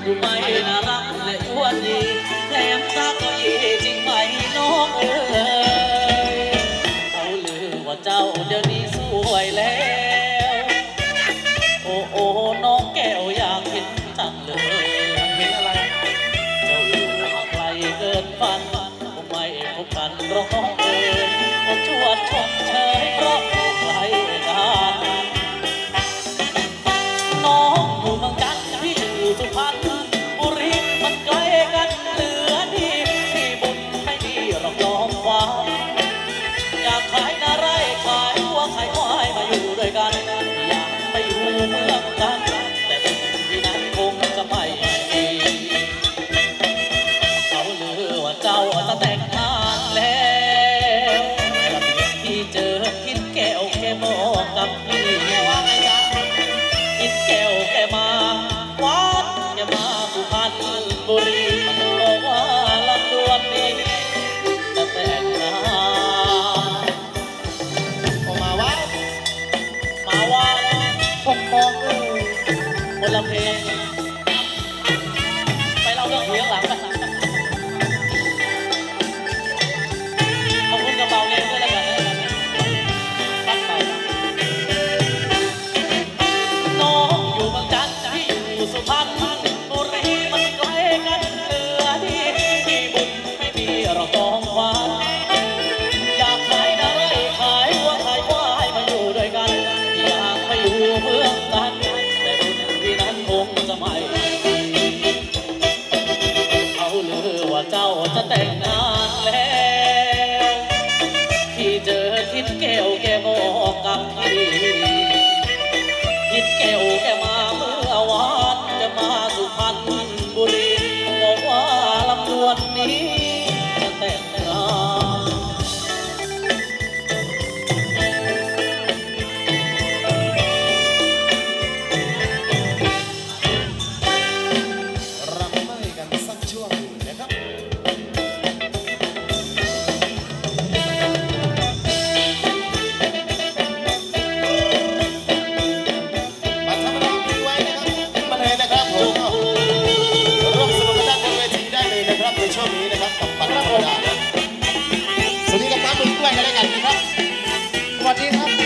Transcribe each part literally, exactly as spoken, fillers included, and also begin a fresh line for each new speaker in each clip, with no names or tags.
ดูไม่น่ารักและอ้วนดีแถมตาก็ยีจริงไหมน้องเอ๋ยเขาลือว่าเจ้าเดี๋ยวนี้สวยแล้วโอ้โอ้น้องแก้วอยากเห็นจังเลยเห็นอะไรเจ้าอยู่ไกลเกินฝันคงไม่พบกันร้องเอ๋ยอดชวดชมเชยเพราะอยู่ไกลกันน้องอยู่เมืองจันทร์พี่อยู่สุพรรณบุรีมันไกลกันเหลือดีที่บุญไม่มีหรอกน้องฟ้าอยากขายนาไร่ขายวัวขายควายมาอยู่ด้วยกันอยากไปอยู่เมืองกันแต่บุญที่นั้นคงจะไม่มีเขาลือว่าเจ้าจะแต่งงานแล้วที่เจอคิดแก้วแกบอกกับพี่ว่าไงจ๊ะคิดแก้วแกมาวัดแกมาสุพรรณบุรีบอกว่าลำดวนนี้จะแต่งงานออกมาวัดมาวัดผมมองดูคนละเพลงไปเล่าเรื่องเสียงหลังกันขอบคุณกระเป๋าเลี้ยงด้วยแล้วกันตั้งไปน้องอยู่บางจันทร์พี่อยู่สุพรรณบุรีมันไกลกันเหลือที่ที่บุญไม่มีเราต้องหวานอยากขายนาไร่ขายวัวขายควายมาอยู่ด้วยกันอยากไปอยู่เมืองกันแต่บุญที่นั้นคงจะไม่เขาลือว่าเจ้าจะแต่งงานแล้วที่เจอคิดแก้วแกบอกกับพี่คิดแก้วแกมาเมื่อวานจะมาสุพรรณบุรีบอกว่าลำดวนนี้จะแต่งงาน
รับไม่กันสักช่วงนะครับบัตรธรรมดามีไว้นะครับขึ้นมาเลยนะครับผมร่วมสนุกกันด้านบนเวทีได้เลยนะครับในช่วงนี้นะครับกับบัตรธรรมดาสวัสดีกับน้ำมือด้วยกันแล้วกันนะครับสวัสดีครับ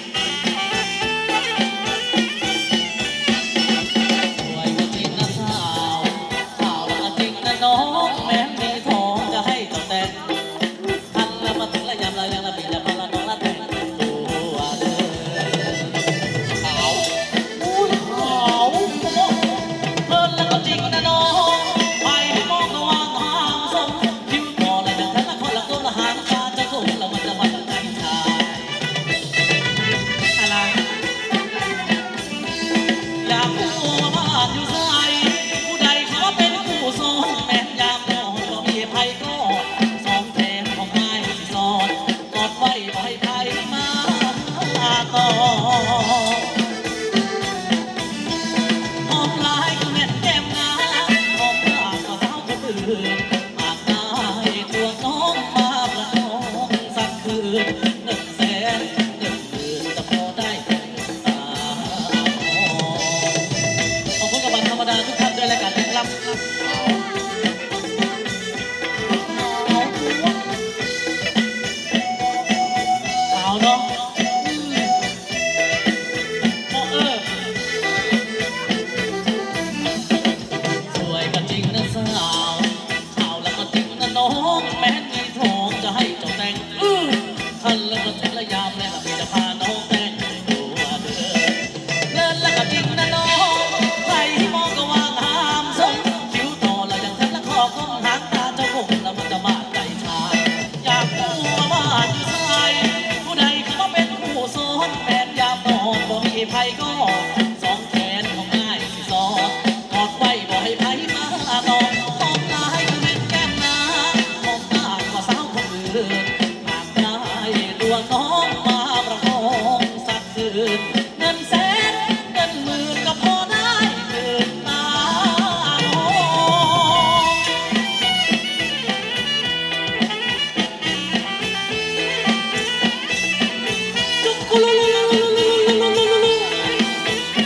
สวยก็จริงนะสาวสาวแล้วก็จริงนะน้องแม้มีทองจะให้เจ้าแต่งทันแล้วมาถึงระยำระยังระเบียบพละน้องละแต่งตัวเลยขาวอุ้ยขาวเพิ่นแล้วก็จริงนะน้องไปมองก็ว่างหางสมคิ้วต่อเลยนะท่านละคนละตัวละหางตาจะส่งแล้วมันจะมาจากไหนชายอะไรอยากรู้ว่าบ้านอยู่ไสผู้ใดเขาเป็นผู้สอนแม่นยามนอนก็มีไผก็สองแทนของนายสอนกอดไว้บ่ให้ไผมาต่อหอมลายก็แม่นแก้มงามหอมปากก็สาวคนอื่นหากได้ตัวน้องมาประคองสักคืนหนึ่งแสนหนึ่งหมื่นจะพอได้ตาขอบคุณกับบัตรธรรมดาทุกท่านด้วยแล้วกันนะครับขาวเนาะโอ้เออสวยก็จริงนะสาวขาวแล้วก็จริงนะน้องแม้มีทองจะให้เจ้าแต่งอื้อทันแล้วก็ถึงระยามแล้วก็มีจะพาน้องแต่งตัวเดินเลิศแล้วก็จริงนะน้องใครมองก็ว่างามสมคิ้วต่อแล้วยังแทบละคอก็หางตาเจ้าคงแล้วมันจะบาดใจชายอยากรู้ว่าบ้านอยู่ไสผู้ใดเขามาเป็นผู้สอนแม่นยามนอนบ่มีไผก็สองแขนของง่ายสิสอนกอดไว้บ่ให้ไผมาตองหอมลายก็แม่นแก้มน้ำหอมตาก็สาวคนอื่นหากได้ดวงน้องมาประคองสักคืนเงินแสนเงินหมื่นก็พอได้คืนตาน้องจุ๊กกุลูลูลูลูลูลูลูลู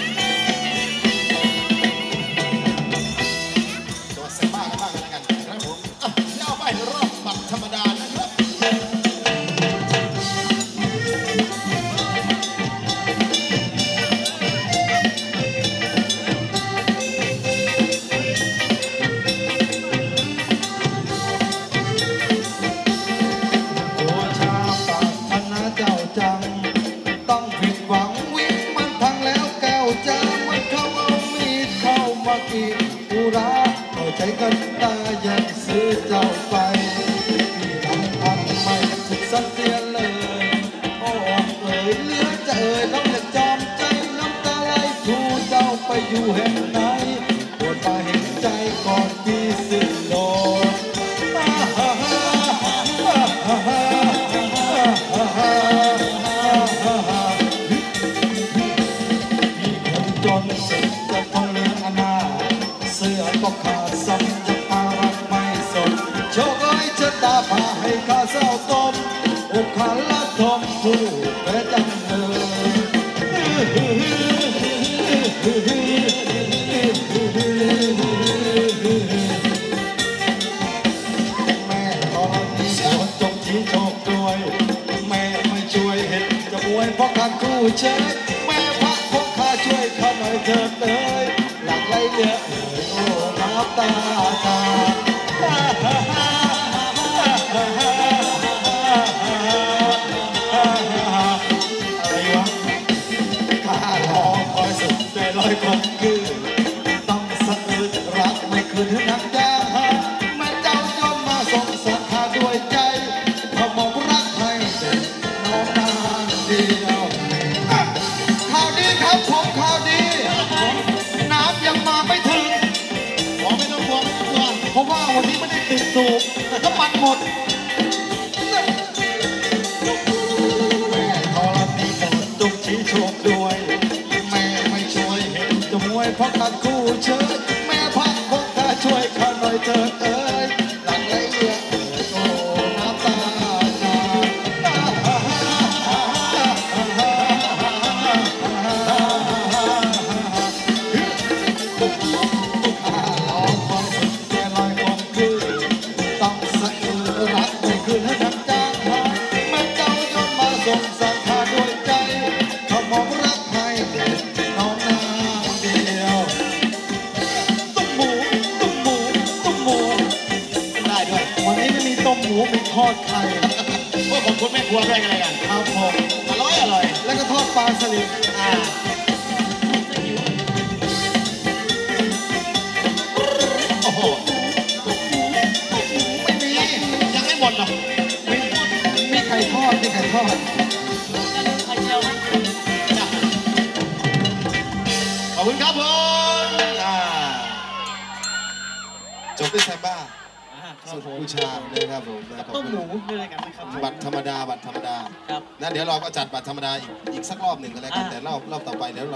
อีกอุราเข้าใจกันได้แย่งซื้อเจ้าไปพี่ทำพันไม่สุดสักเสียเลยโอ้เอ๋ยเหลือจะเอ่ยน้องอยากจอมใจน้ำตาไหลทูเจ้าไปอยู่แห่งไหนโปรดมาเห็นใจก่อนที่สิ้นลมจนสุดจะทนเหลืออนาเสื้อก็ขาดซ้ำจะพารักไม่สนโชคเอ้ยชะตาพาให้ข้าเศร้าตมอกขาดละทมผู้แพ้จังเลยแม่ตอนนี้โดนจงชี้โชคด้วยแม่ไม่ช่วยเห็นจะอวยเพราะขาดคู่เชยแม่พักพกข้าช่วยข้าหน่อยเถิดเลยหลักไหลเยอะเลยโอ้น้ำตาตาอะไรวะข้ารอคอยสุดใจลอยคมคืนต้องสะอึดรักไม่คืนถึงนักยาแม่เจ้ายอมมาส่งสารข้าด้วยใจเขาบอกรักให้เด็กน้องนานเดียวข่าวดีครับผมข่าวดีน้ำยังมาไม่ถึง
ขอไม่ต้องกลัวไม่ต้องกลัว
เพราะว่าวันนี้ไม่ได้ติดสูบน้ำมันหมดแม่ธรณีโปรดจงชี้โชคด้วยแม่ไม่ช่วยเห็นจะมวยเพราะขาดคู่เชิญแม่พักคงข้าช่วยข้าหน่อยเถิดเอ้ยหลังไหลเรือโอ้น้ำตาทอดไข่
พวกผมคุณแม่ครัวด้วยกันอะไรกัน
ครับผม
อร่อยอร่อย
แล้วก็ทอดปลาสลิด
อ่าโอ้โห
ไม่มี
ยังไม่หมดหรอก
มีมีไข่ทอดมีไข่ทอด
ไข่เจียว
ขอบคุณครับผมอ่าจบด้วยแซมบ้า
ครับ
สุด
ผม
บูชานะครับผมนะขอบ
ต้ม
คุณ
หมูด้วยกันนะครับ
บัตรธรรมดาบัตรธรรมดา
ครับ
นะเดี๋ยวเราก็จัดบัตรธรรมดาอีกอีกสักรอบหนึ่งก็แล้วกัน
อ่า
แต่รอบรอบต่อไปเดี๋ยว